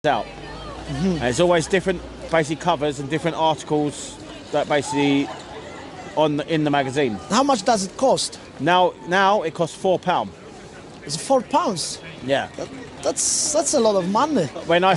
out. And it's always different basic covers and different articles that basically in the magazine. How much does it cost? Now it costs £4. It's £4. Yeah. That's a lot of money. When I